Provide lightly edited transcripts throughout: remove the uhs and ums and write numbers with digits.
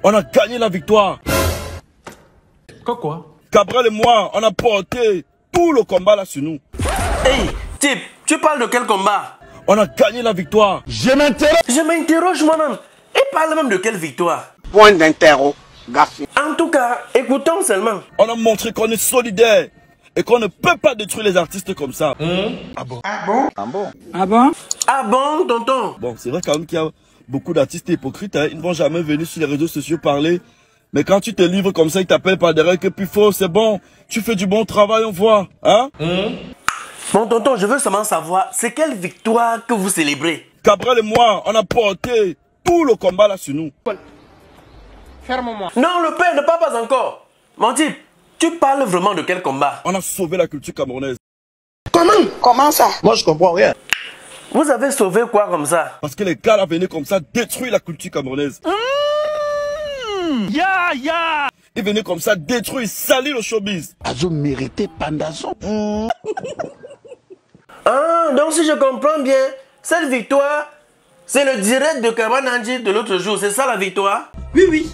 On a gagné la victoire. Quoi? Cabrel et moi, on a porté tout le combat là sur nous. Hey, type, tu parles de quel combat? On a gagné la victoire. Je m'interroge moi-même. Et parle même de quelle victoire? Point d'interrogation. En tout cas, écoutons seulement. On a montré qu'on est solidaire et qu'on ne peut pas détruire les artistes comme ça. Ah bon, tonton? Bon, c'est vrai quand même qu'il y a beaucoup d'artistes hypocrites. Hein. Ils ne vont jamais venir sur les réseaux sociaux parler. Mais quand tu te livres comme ça, ils t'appellent par derrière que puis faux, c'est bon. Tu fais du bon travail, on voit. Hein? Bon, tonton, je veux seulement savoir, c'est quelle victoire que vous célébrez? Cabrel et moi, on a porté tout le combat là sur nous. ferme-moi. Non, le père ne parle pas encore. Mon type, tu parles vraiment de quel combat? On a sauvé la culture camerounaise. Comment ça? Moi, je comprends rien. Vous avez sauvé quoi comme ça? Parce que les gars là venaient comme ça détruire la culture camerounaise. Ils venaient comme ça détruire, salir le showbiz. Azo mérité Pandazo. Ah, donc si je comprends bien, cette victoire, c'est le direct de Kabananji de l'autre jour, c'est ça la victoire? Oui.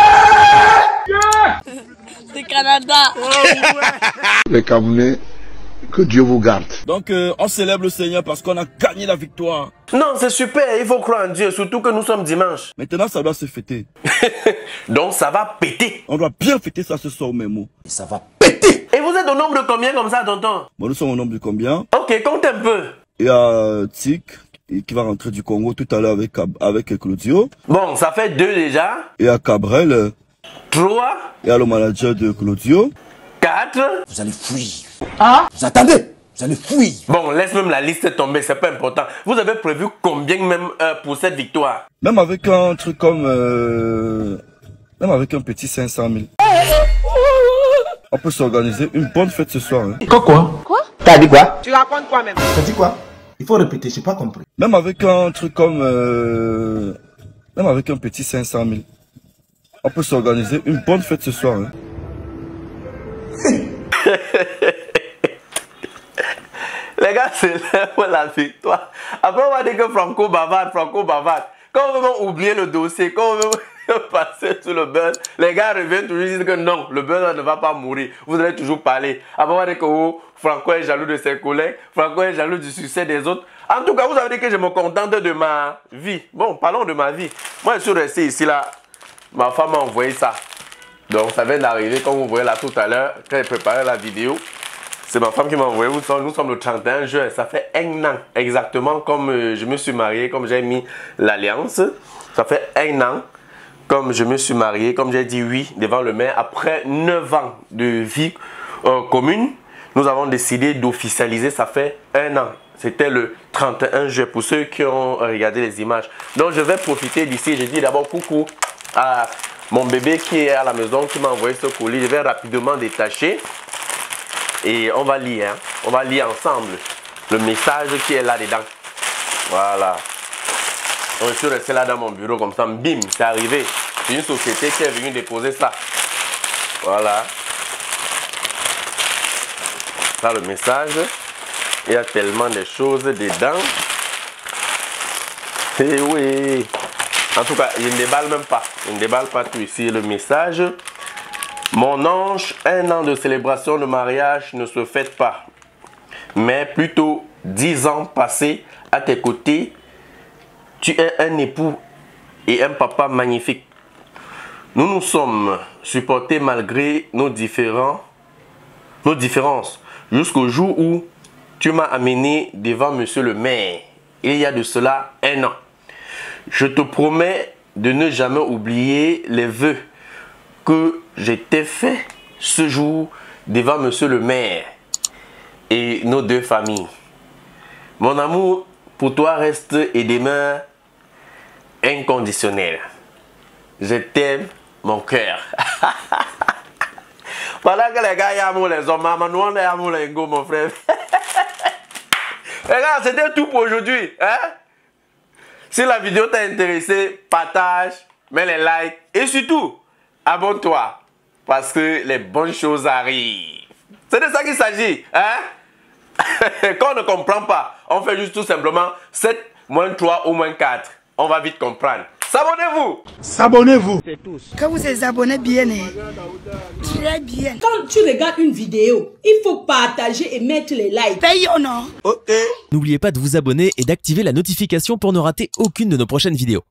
C'est Canada. Les Camerounais, que Dieu vous garde. Donc on célèbre le Seigneur parce qu'on a gagné la victoire. Non, c'est super, il faut croire en Dieu, surtout que nous sommes dimanche. Maintenant ça doit se fêter. Donc ça va péter. On doit bien fêter ça ce soir au même mot. Et ça va péter. Et vous êtes au nombre de combien comme ça, tonton? Bon, nous sommes au nombre de combien? Ok, compte un peu. Il y a Tic qui va rentrer du Congo tout à l'heure avec Claudio. Bon, ça fait 2 déjà. Il y a Cabrel. 3. Il y a le manager de Claudio. 4. Vous allez fuir. Ah? Vous attendez? Vous allez fuir. Bon, laisse même la liste tomber, c'est pas important. Vous avez prévu combien même pour cette victoire? Même avec un truc comme... même avec un petit 500 000. On peut s'organiser une bonne fête ce soir. Hein. Quoi? T'as dit quoi? Tu racontes quoi même? T'as dit quoi? Il faut répéter, j'ai pas compris. Même avec un truc comme... même avec un petit 500 000. On peut s'organiser une bonne fête ce soir. Hein. Les gars, c'est pour la victoire. Après, on va dire que Franco bavarde. Quand on veut oublier le dossier, quand on veut passer sur le buzz, les gars reviennent toujours dire que non, le buzz ne va pas mourir. Vous allez toujours parler. Après, on va dire que oh, Franco est jaloux de ses collègues, Franco est jaloux du succès des autres. En tout cas, vous avez dit que je me contente de ma vie. Bon, parlons de ma vie. Moi, je suis resté ici, là. Ma femme m'a envoyé ça. Donc, ça vient d'arriver, comme vous voyez là tout à l'heure, quand elle préparait la vidéo. C'est ma femme qui m'a envoyé. Nous sommes le 31 juin. Ça fait 1 an. Exactement comme je me suis marié, comme j'ai mis l'alliance. Ça fait 1 an. Comme je me suis marié, comme j'ai dit oui devant le maire. Après 9 ans de vie commune, nous avons décidé d'officialiser. Ça fait 1 an. C'était le 31 juin pour ceux qui ont regardé les images. Donc je vais profiter d'ici. Je dis d'abord coucou à mon bébé qui est à la maison, qui m'a envoyé ce colis. Je vais rapidement détacher. Et on va lire, hein. On va lire ensemble le message qui est là-dedans. Voilà. Donc, je suis resté là dans mon bureau comme ça, bim, c'est arrivé. C'est une société qui est venue déposer ça. Voilà. Ça, le message. Il y a tellement de choses dedans. Et oui. En tout cas, il ne déballe même pas. Il ne déballe pas tout ici. Le message. Mon ange, 1 an de célébration de mariage ne se fête pas, mais plutôt 10 ans passés à tes côtés. Tu es un époux et un papa magnifique. Nous nous sommes supportés malgré nos différences, jusqu'au jour où tu m'as amené devant monsieur le maire. Il y a de cela 1 an. Je te promets de ne jamais oublier les vœux que je t'ai fait ce jour devant monsieur le maire et nos 2 familles. Mon amour pour toi reste et demeure inconditionnel. Je t'aime, mon cœur. Voilà que les gars y aiment les hommes, maman, nous on aime les go, mon frère. Les gars, c'était tout pour aujourd'hui. Hein? Si la vidéo t'a intéressé, partage, mets les likes et surtout, abonne-toi, parce que les bonnes choses arrivent. C'est de ça qu'il s'agit. Hein? Quand on ne comprend pas, on fait juste tout simplement 7 moins 3 ou moins 4. On va vite comprendre. S'abonnez-vous. S'abonnez-vous. Que vous êtes abonnés bien, très bien. Quand tu regardes une vidéo, il faut partager et mettre les likes. Paye ou non? N'oubliez pas de vous abonner et d'activer la notification pour ne rater aucune de nos prochaines vidéos.